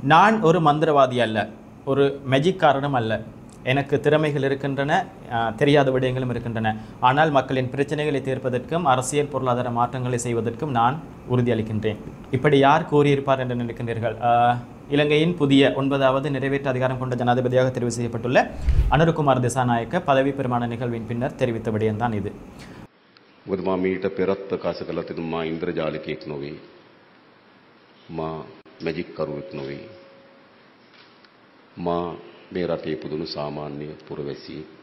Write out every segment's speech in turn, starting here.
நான் ஒரு மந்திரவாதி அல்ல, ஒரு மெஜிக்காரனும் அல்ல. எனக்கு திறமைகள் இருக்கின்றன, தெரியாத விடயங்களும் இருக்கின்றன. ஆனால் மக்களின் பிரச்சனைகளை தீர்ப்பதற்கும் அரசியல் பொருளாதார மாற்றங்களை செய்வதற்கும் நான் உறுதியளிக்கின்றேன். இப்படி யார் கூறியிருப்பார் என்று நினைக்கின்றீர்கள்? இலங்கையின் புதிய 9வது நிறைவேற்று அதிகாரம் கொண்ட ஜனாதிபதியாக தெரிவு செய்யப்பட்டுள்ள அனுரகுமார் திசாநாயக்க பதவி பிரமாண நிகழ்வின் பின்னர் தெரிவித்த விடயம்தான் இது. ඔබතුමා මීට පෙරත් ප්‍රකාශ කළා තිබුණා මා ඉන්ද්‍රජාලිකයෙක් නොවේ, මා මැජික් කරුවෙක් නොවේ, මා මේ රටේ පුදුණු සාමාන්‍ය පුරවැසියෙක්.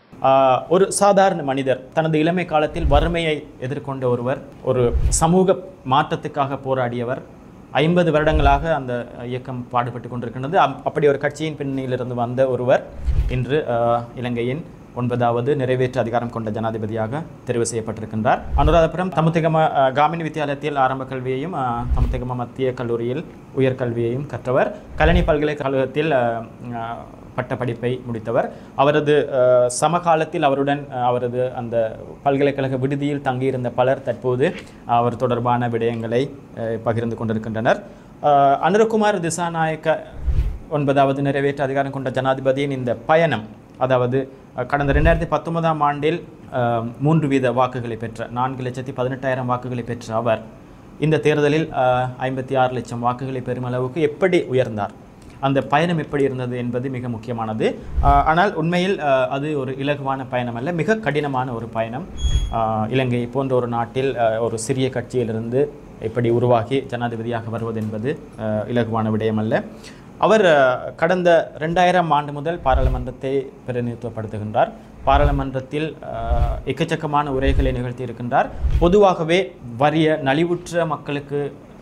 ஒரு சாதாரண மனிதர், தனது இளமை காலத்தில் வறுமையை எதிர்கொண்ட ஒருவர், ஒரு சமூக மாற்றத்துக்காக போராடியவர். 50 வருடங்களாக அந்த இயக்கம் பாடுபட்டு கொண்டிருக்கின்றது. அப்படி ஒரு கட்சியின் பின்னணியிலிருந்து வந்த ஒருவர் இன்று இலங்கையின் 9வது நிறைவேற்று அதிகாரம் கொண்ட ஜனாதிபதியாக தெரிவு செய்யப்பட்டிருக்கின்றார். அனுராதபுரம் தமுத்திகம காமினி வித்தியாலயத்தில் ஆரம்ப கல்வியையும், தமுத்திகம மத்திய கல்லூரியில் உயர்கல்வியையும் கற்றவர். கலனி பல்கலைக்கழகத்தில் பட்டப்படிப்பை முடித்தவர். அவரது சமகாலத்தில் அவருடன் அவரது அந்த பல்கலைக்கழக விடுதியில் தங்கியிருந்த பலர் தற்போது அவர் தொடர்பான விடயங்களை பகிர்ந்து கொண்டிருக்கின்றனர். அனுரகுமார் திசாநாயக்க 9வது நிறைவேற்று அதிகாரம் கொண்ட ஜனாதிபதியின் இந்த பயணம், அதாவது கடந்த 2019ஆம் ஆண்டில் 3% வாக்குகளை பெற்ற 4,18,000 வாக்குகளை பெற்ற அவர் இந்த தேர்தலில் 56 லட்சம் வாக்குகளை பெறும் அளவுக்கு எப்படி உயர்ந்தார், அந்த பயணம் எப்படி இருந்தது என்பது மிக முக்கியமானது. ஆனால் உண்மையில் அது ஒரு இலகுவான பயணம் அல்ல, மிக கடினமான ஒரு பயணம். இலங்கை போன்ற ஒரு நாட்டில் ஒரு சிறிய கட்சியிலிருந்து எப்படி உருவாகி ஜனாதிபதியாக வருவது என்பது இலகுவான விடயம் அல்ல. அவர் கடந்த 2000ஆம் ஆண்டு முதல் பாராளுமன்றத்தை பிரதிநிதித்துவப்படுத்துகின்றார். பாராளுமன்றத்தில் எக்கச்சக்கமான உரைகளை நிகழ்த்தியிருக்கின்றார். பொதுவாகவே வறிய நலிவுற்ற மக்களுக்கு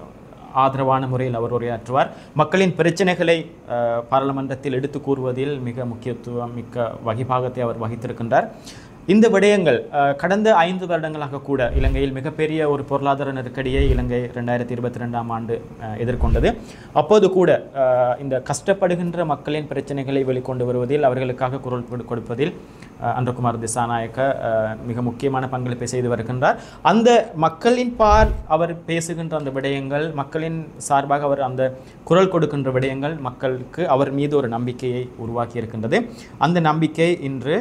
ஆதரவான முறையில் அவர் உரையாற்றுவார். மக்களின் பிரச்சனைகளை பாராளுமன்றத்தில் எடுத்து கூறுவதில் மிக முக்கியத்துவம் மிக்க வகிபாகத்தை அவர் வகித்திருக்கின்றார். இந்த விடயங்கள் கடந்த 5 வருடங்களாக கூட இலங்கையில் மிகப்பெரிய ஒரு பொருளாதார நெருக்கடியை இலங்கை 2022ஆம் ஆண்டு எதிர்கொண்டது. அப்போது கூட இந்த கஷ்டப்படுகின்ற மக்களின் பிரச்சனைகளை வெளிக்கொண்டு வருவதில், அவர்களுக்காக குரல் கொடுப்பதில் அனுரகுமார் திசாநாயக்க மிக முக்கியமான பங்களிப்பை செய்து வருகின்றார். அந்த மக்களின் அவர் பேசுகின்ற அந்த விடயங்கள், மக்களின் சார்பாக அவர் அந்த குரல் கொடுக்கின்ற விடயங்கள் மக்களுக்கு அவர் மீது ஒரு நம்பிக்கையை உருவாக்கி இருக்கின்றது. அந்த நம்பிக்கை இன்று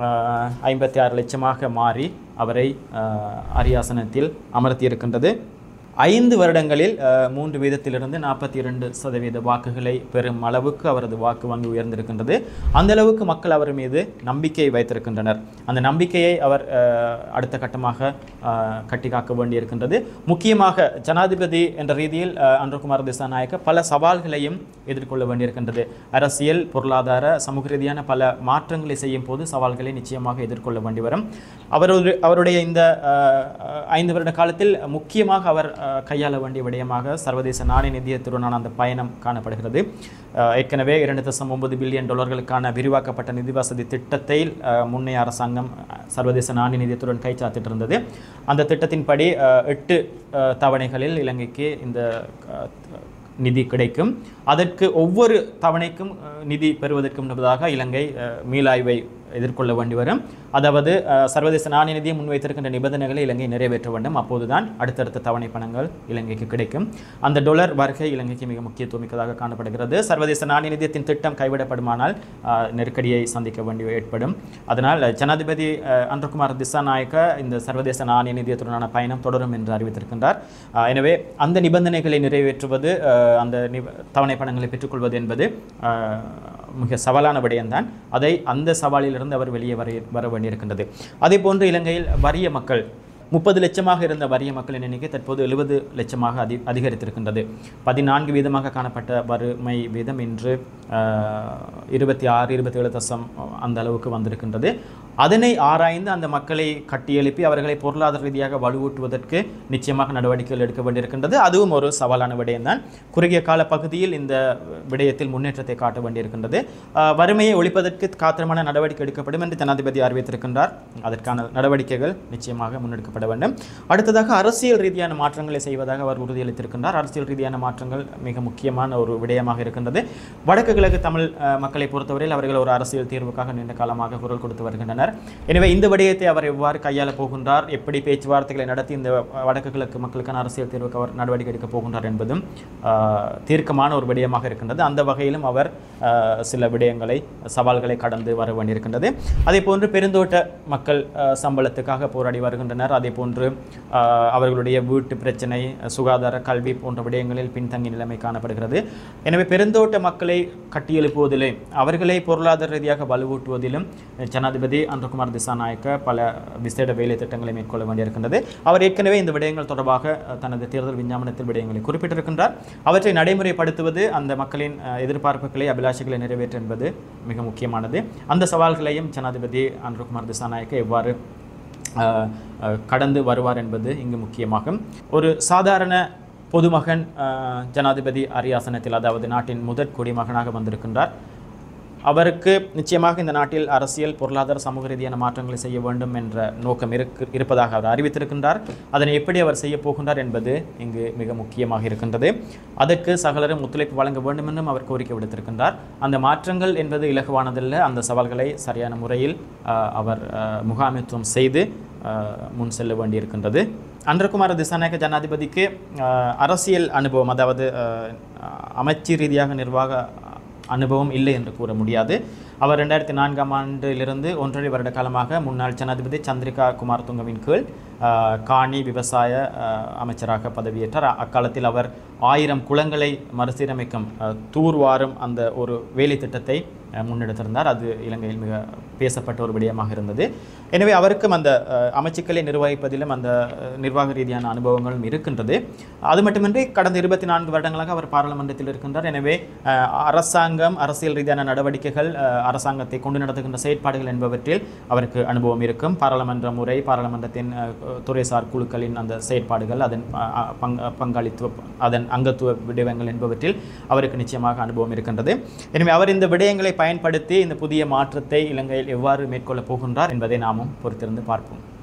56 லட்சமாக மாறி அவரை அரியாசனத்தில் அமர்த்தியிருக்கின்றது. 5 வருடங்களில் 3% 42% வாக்குகளை பெறும் அளவுக்கு அவரது வாக்கு வங்கி உயர்ந்திருக்கின்றது. அந்த அளவுக்கு மக்கள் அவர் மீது நம்பிக்கை வைத்திருக்கின்றனர். அந்த நம்பிக்கையை அவர் அடுத்த கட்டமாக கட்டி காக்க வேண்டியிருக்கின்றது. முக்கியமாக ஜனாதிபதி என்ற ரீதியில் அனுரகுமார் திசாநாயக்க பல சவால்களையும் எதிர்கொள்ள வேண்டியிருக்கின்றது. அரசியல், பொருளாதார, சமூக ரீதியான பல மாற்றங்களை செய்யும் போது சவால்களை நிச்சயமாக எதிர்கொள்ள வேண்டி வரும். அவருடைய இந்த 5 வருட காலத்தில் முக்கியமாக அவர் கையாள வேண்டிய விடயமாக சர்வதேச நாணய நிதியத்துடனான அந்த பயணம் காணப்படுகிறது. ஏற்கனவே $2.9 பில்லியன் விரிவாக்கப்பட்ட நிதி வசதி திட்டத்தை முன்னைய அரசாங்கம் சர்வதேச நாணய நிதியத்துடன் கைச்சாத்திட்டு இருந்தது. அந்த திட்டத்தின்படி 8 தவணைகளில் இலங்கைக்கு இந்த நிதி கிடைக்கும். அதற்கு ஒவ்வொரு தவணைக்கும் நிதி பெறுவதற்கு முன்பதாக இலங்கை மீளாய்வை எதிர்கொள்ள வேண்டி வரும். அதாவது சர்வதேச நாணய நிதியம் முன்வைத்திருக்கின்ற நிபந்தனைகளை இலங்கை நிறைவேற்ற வேண்டும். அப்போதுதான் அடுத்தடுத்த தவணை பணங்கள் இலங்கைக்கு கிடைக்கும். அந்த டொலர் வருகை இலங்கைக்கு மிக முக்கியத்துவம் மிக்கதாக காணப்படுகிறது. சர்வதேச நாணய நிதியத்தின் திட்டம் கைவிடப்படுமானால் நெருக்கடியை சந்திக்க வேண்டி ஏற்படும். அதனால் ஜனாதிபதி அனுரகுமார் திசாநாயக்க இந்த சர்வதேச நாணய நிதியத்துடனான பயணம் தொடரும் என்று அறிவித்திருக்கின்றார். எனவே அந்த நிபந்தனைகளை நிறைவேற்றுவது, அந்த தவணை பணங்களை பெற்றுக்கொள்வது என்பது மிக சவாலான விடயம்தான். அந்த சவாலிலிருந்து அவர் வெளியே வர வேண்டியிருக்கின்றது. அதே போன்று இலங்கையில் வறிய மக்கள் 30 லட்சமாக இருந்த வறிய மக்களின் எண்ணிக்கை தற்போது 70 லட்சமாக அதிகரித்திருக்கின்றது. 14% காணப்பட்ட வறுமை வீதம் இன்று 26-27 அந்த அளவுக்கு வந்திருக்கின்றது. அதனை ஆராய்ந்து அந்த மக்களை கட்டியெழுப்பி அவர்களை பொருளாதார ரீதியாக வலுவூட்டுவதற்கு நிச்சயமாக நடவடிக்கைகள் எடுக்க வேண்டியிருக்கின்றது. அதுவும் ஒரு சவாலான விடயம்தான். குறுகிய கால பகுதியில் இந்த விடயத்தில் முன்னேற்றத்தை காட்ட வேண்டியிருக்கின்றது. வறுமையை ஒழிப்பதற்கு காத்திரமான நடவடிக்கை எடுக்கப்படும் என்று ஜனாதிபதி அறிவித்திருக்கின்றார். அதற்கான நடவடிக்கைகள் நிச்சயமாக முன்னெடுக்கப்பட வேண்டும். அடுத்ததாக அரசியல் ரீதியான மாற்றங்களை செய்வதாக அவர் உறுதியளித்திருக்கின்றார். அரசியல் ரீதியான மாற்றங்கள் மிக முக்கியமான ஒரு விடயமாக இருக்கின்றது. வடக்கு கிழக்கு தமிழ் மக்களை பொறுத்தவரையில் அவர்கள் ஒரு அரசியல் தீர்வுக்காக நீண்ட காலமாக குரல் கொடுத்து வருகின்றனர். கொண்டிருக்கின்றனர். எனவே இந்த விடயத்தை அவர் எவ்வாறு கையாள போகின்றார், எப்படி பேச்சுவார்த்தைகளை நடத்தி இந்த வடக்கு கிழக்கு மக்களுக்கான அரசியல் தீர்வுக்கு அவர் நடவடிக்கை எடுக்கப் போகின்றார் என்பதும் தீர்க்கமான ஒரு விடயமாக இருக்கின்றது. அந்த வகையிலும் அவர் சில விடயங்களை சவால்களை கடந்து வர வேண்டியிருக்கின்றது. அதே போன்று பெருந்தோட்ட மக்கள் சம்பளத்துக்காக போராடி வருகின்றனர். அதே போன்று அவர்களுடைய வீட்டு பிரச்சனை, சுகாதார, கல்வி போன்ற விடயங்களில் பின்தங்கிய நிலைமை காணப்படுகிறது. எனவே பெருந்தோட்ட மக்களை கட்டியெழுப்புவதிலே, அவர்களை பொருளாதார ரீதியாக வலுவூட்டுவதிலும் ஜனாதிபதி அனுரகுமார் திசாநாயக்க பல விசேட வேலை திட்டங்களை மேற்கொள்ள வேண்டியிருக்கின்றது. அவர் ஏற்கனவே இந்த விடயங்கள் தொடர்பாக தனது தேர்தல் விஞ்ஞாபனத்தில் விடயங்களை குறிப்பிட்டிருக்கின்றார். அவற்றை நடைமுறைப்படுத்துவது, அந்த மக்களின் எதிர்பார்ப்புகளை, அபிலாஷைகளை நிறைவேற்ற என்பது மிக முக்கியமானது. அந்த சவால்களையும் ஜனாதிபதி அனுரகுமார் திசாநாயக்க எவ்வாறு கடந்து வருவார் என்பது இங்கு முக்கியமாகும். ஒரு சாதாரண பொதுமகன் ஜனாதிபதி அரியாசனத்தில், அதாவது நாட்டின் முதற் குடிமகனாக வந்திருக்கின்றார். அவருக்கு நிச்சயமாக இந்த நாட்டில் அரசியல், பொருளாதார, சமூக ரீதியான மாற்றங்களை செய்ய வேண்டும் என்ற நோக்கம் இருப்பதாக அவர் அறிவித்திருக்கின்றார். அதனை எப்படி அவர் செய்ய போகின்றார் என்பது இங்கு மிக முக்கியமாக இருக்கின்றது. அதற்கு சகலரும் ஒத்துழைப்பு வழங்க வேண்டும் என்றும் அவர் கோரிக்கை விடுத்திருக்கின்றார். அந்த மாற்றங்கள் என்பது இலகுவானதல்ல. அந்த சவால்களை சரியான முறையில் அவர் முகாமைத்துவம் செய்து முன் செல்ல வேண்டியிருக்கின்றது. அனுரகுமார திசாநாயக்க ஜனாதிபதிக்கு அரசியல் அனுபவம், அதாவது அமைச்சு ரீதியாக நிர்வாக அனுபவம் இல்லை என்று கூற முடியாது. அவர் 2004ஆம் ஆண்டிலிருந்து 1.5 வருட காலமாக முன்னாள் ஜனாதிபதி சந்திரிகா குமாரதுங்கவின் கீழ் காணி விவசாய அமைச்சராக பதவியேற்றார். அக்காலத்தில் அவர் 1000 குளங்களை மறுசீரமைக்கும், தூர்வாரும் அந்த ஒரு வேலை திட்டத்தை முன்னெடுத்திருந்தார். அது இலங்கையில் மிக பேசப்பட்ட ஒரு விடயமாக இருந்தது. எனவே அவருக்கும் அந்த அமைச்சுக்களை நிர்வகிப்பதிலும் அந்த நிர்வாக ரீதியான அனுபவங்களும் இருக்கின்றது. அது மட்டுமின்றி கடந்த 24 வருடங்களாக அவர் பாராளுமன்றத்தில் இருக்கின்றார். எனவே அரசாங்கம், அரசியல் ரீதியான நடவடிக்கைகள், அரசாங்கத்தை கொண்டு நடத்துகின்ற செயற்பாடுகள் என்பவற்றில் அவருக்கு அனுபவம் இருக்கும். பாராளுமன்ற முறை, பாராளுமன்றத்தின் துறைசார் குழுக்களின் அந்த செயற்பாடுகள், அதன் பங்களித்துவ, அதன் அங்கத்துவ விடயங்கள் என்பவற்றில் அவருக்கு நிச்சயமாக அனுபவம் இருக்கின்றது. எனவே அவர் இந்த விடயங்களை பயன்படுத்தி இந்த புதிய மாற்றத்தை இலங்கையில் எவ்வாறு மேற்கொள்ளப் போகின்றார் என்பதை நாமும் பொறுத்திருந்து பார்ப்போம்.